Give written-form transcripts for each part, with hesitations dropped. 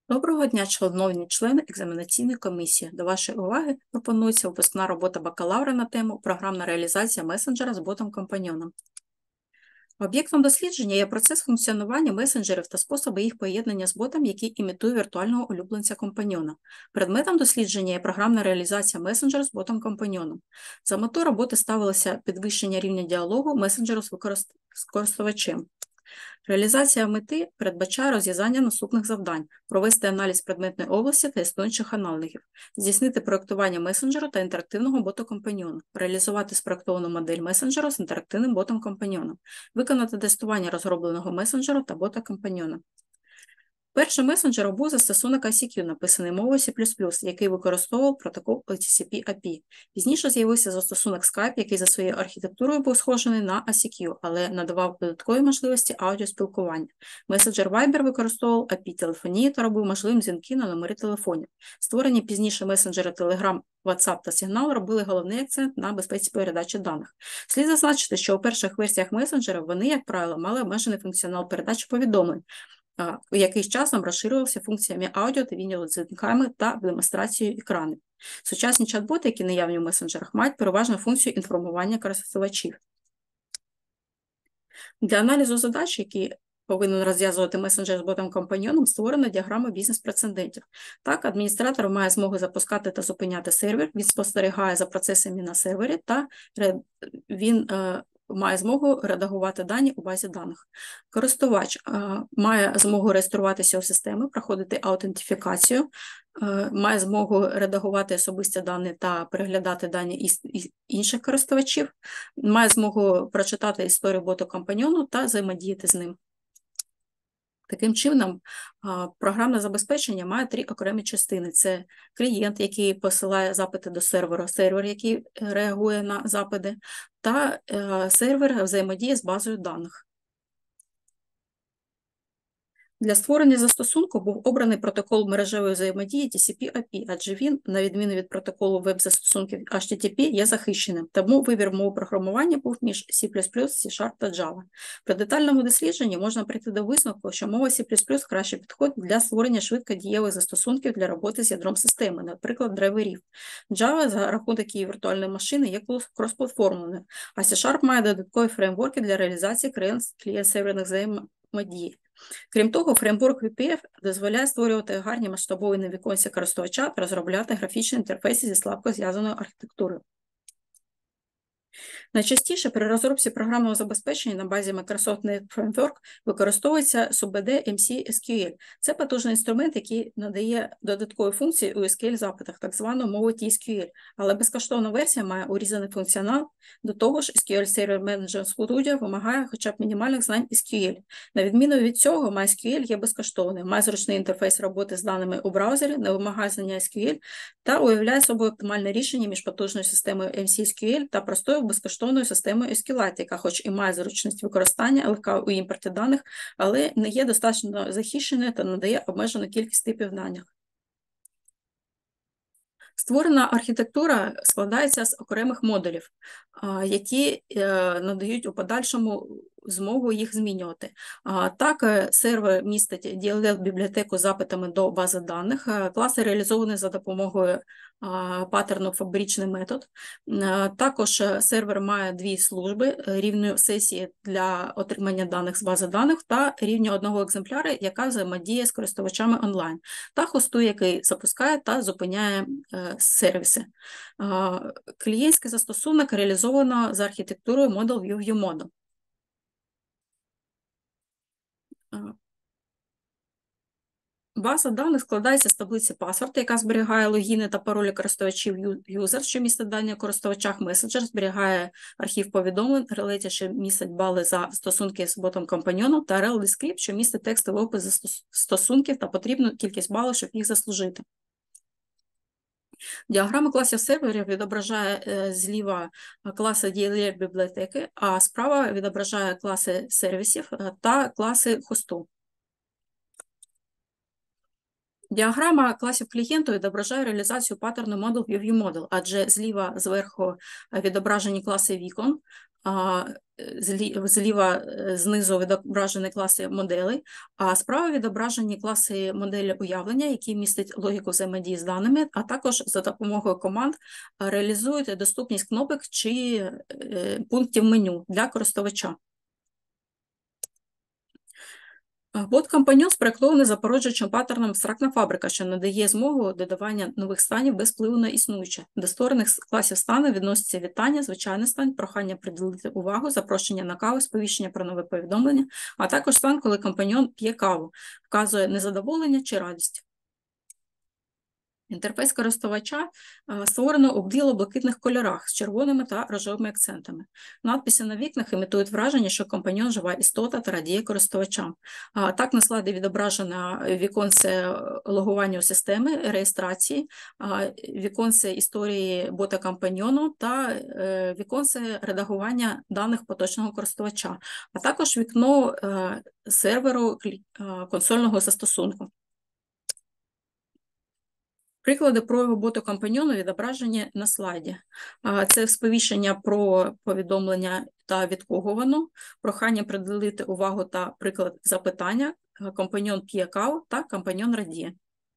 Доброго дня, шановні члени екзаменаційної комісії. До вашої уваги пропонується випускна робота бакалавра на тему «Програмна реалізація месенджера з ботом-компаньйоном». Об'єктом дослідження є процес функціонування месенджерів та способи їх поєднання з ботом, який імітує віртуального улюбленця-компаньйона. Предметом дослідження є програмна реалізація месенджера з ботом-компаньйоном. За мету роботи ставилося підвищення рівня діалогу месенджеру з користувачем. Реалізація мети передбачає розв'язання наступних завдань: провести аналіз предметної області та існуючих аналогів, здійснити проєктування месенджеру та інтерактивного бота-компаньйона, реалізувати спроєктовану модель месенджера з інтерактивним ботом-компаньйоном, виконати тестування розробленого месенджера та бота-компаньйона. Першим месенджером був застосунок ICQ, написаний мовою C++, який використовував протокол TCP/IP. Пізніше з'явився застосунок Skype, який за своєю архітектурою був схожий на ICQ, але надавав додаткові можливості аудіоспілкування. Месенджер Viber використовував IP-телефонію та робив можливим дзвінки на номери телефонів. Створені пізніше месенджери Telegram, WhatsApp та Signal робили головний акцент на безпеці передачі даних. Слід зазначити, що у перших версіях месенджерів вони, як правило, мали обмежений функціонал передачі повідомлень, який з часом розширювався функціями аудіо та відеодзвінками та демонстрацією екранів. Сучасні чат-боти, які наявні в месенджерах, мають переважну функцію інформування користувачів. Для аналізу задач, які повинен розв'язувати месенджер з ботом-компаньйоном, створена діаграма бізнес-прецедентів. Так, адміністратор має змогу запускати та зупиняти сервер, він спостерігає за процесами на сервері та він має змогу редагувати дані у базі даних. Користувач має змогу реєструватися у системи, проходити аутентифікацію, має змогу редагувати особисті дані та переглядати дані інших користувачів, має змогу прочитати історію боту-компаньйону та взаємодіяти з ним. Таким чином, програмне забезпечення має три окремі частини. Це клієнт, який посилає запити до сервера, сервер, який реагує на запити, та сервер взаємодіє з базою даних. Для створення застосунку був обраний протокол мережевої взаємодії TCP/IP, адже він, на відміну від протоколу веб-застосунків HTTP, є захищеним, тому вибір мови програмування був між C++, C# та Java. При детальному дослідженні можна прийти до висновку, що мова C++ краще підходить для створення швидкодієвих застосунків для роботи з ядром системи, наприклад, драйверів. Java за рахунок її віртуальної машини є кросплатформеною, а C# має додаткові фреймворки для реалізації клієнт-серверних взаємодій. Крім того, фреймворк VPF дозволяє створювати гарні масштабовані віконці користувача та розробляти графічні інтерфейси зі слабко зв'язаною архітектурою. Найчастіше при розробці програмного забезпечення на базі Microsoft Net Framework використовується SUBD MC SQL. Це потужний інструмент, який надає додаткові функції у SQL-запитах, так звану мову TSQL, але безкоштовна версія має урізаний функціонал. До того ж, SQL Server Management Studio вимагає хоча б мінімальних знань SQL. На відміну від цього, MySQL є безкоштовним, має зручний інтерфейс роботи з даними у браузері, не вимагає знання SQL та уявляє собою оптимальне рішення між потужною системою MC SQL та простою безкоштовною системою SQLite, яка хоч і має зручність використання, легка у імпорті даних, але не є достатньо захищеною та надає обмежену кількість типів даних. Створена архітектура складається з окремих модулів, які надають у подальшому змогу їх змінювати. Так, сервер містить DLL-бібліотеку з запитами до бази даних, класи реалізовані за допомогою паттерну фабричний метод. Також сервер має дві служби: рівню сесії для отримання даних з бази даних та рівню одного екземпляра, яка взаємодіє з користувачами онлайн, та хосту, який запускає та зупиняє сервіси. Клієнтський застосунок реалізовано за архітектурою Model View Model. База даних складається з таблиці паспорт, яка зберігає логіни та паролі користувачів юзер, що містить дані у користувачах, месенджер зберігає архів повідомлень, Relay, що містить бали за стосунки з ботом-компаньйоном, та rel-descript, що містить текстовий опис стосунків та потрібну кількість балів, щоб їх заслужити. Діаграма класів серверів відображає зліва класи DLL-бібліотеки, а справа відображає класи сервісів та класи хосту. Діаграма класів клієнту відображає реалізацію паттерну Model View Model, адже зліва зверху відображені класи вікон, зліва знизу відображені класи моделей, а справа відображені класи моделі уявлення, які містять логіку взаємодії з даними, а також за допомогою команд реалізують доступність кнопок чи пунктів меню для користувача. Бот-компаньон спроєктований запороджуючим паттерном абстрактна фабрика, що надає змогу додавання нових станів без впливу на існуюче. До створених класів стану відносяться вітання, звичайний стан, прохання приділити увагу, запрошення на каву, сповіщення про нове повідомлення, а також стан, коли компаньон п'є каву, вказує незадоволення чи радість. Інтерфейс користувача створено у біло-блакитних кольорах з червоними та рожевими акцентами. Надписи на вікнах імітують враження, що компаньон – жива істота та радіє користувачам. Так, на слайді відображено віконце логування у системи, реєстрації, віконце історії бота-компаньйону та віконце редагування даних поточного користувача, а також вікно серверу консольного застосунку. Приклади прояву боту-компаньйону відображені на слайді. Це сповіщення про повідомлення та від кого воно, прохання приділити увагу та приклад запитання, компаньйон п'є каву та компаньйон радіє.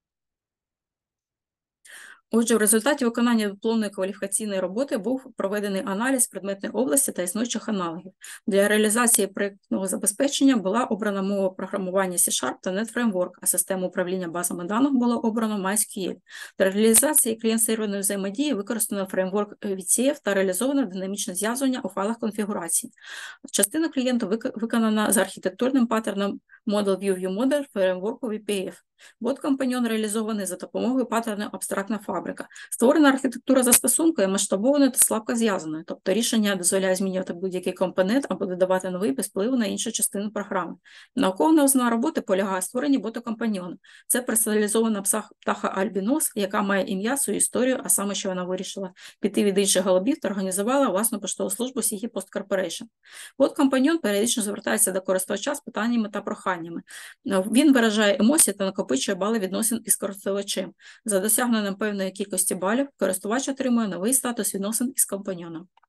Отже, в результаті виконання дипломної кваліфікаційної роботи був проведений аналіз предметної області та існуючих аналогів. Для реалізації проєктного забезпечення була обрана мова програмування C# та NetFramework, а систему управління базами даних було обрано MySQL. Для реалізації клієнт-серверної взаємодії використано фреймворк VCF та реалізовано динамічне зв'язування у файлах конфігурації. Частина клієнту виконана за архітектурним паттерном Model View Model фреймворку VPF. Бот-компаньйон реалізований за допомогою паттерну абстрактна фабрика. Створена архітектура застосунку є масштабованою та слабко зв'язаною, тобто рішення дозволяє змінювати будь-який компонент або додавати новий без впливу на іншу частину програми. Наукова основа роботи полягає в створенні бота-компаньйона. Це персоналізована птаха Альбінос, яка має ім'я, свою історію, а саме, що вона вирішила піти від інших голубів та організувала власну поштову службу CG Post Corporation. Бот-компаньйон періодично звертається до користувача з питаннями та проханнями. Він виражає емоції та накопичує бали відносин із користувачем. За досягненням певної кількості балів користувач отримує новий статус відносин із компаньйоном.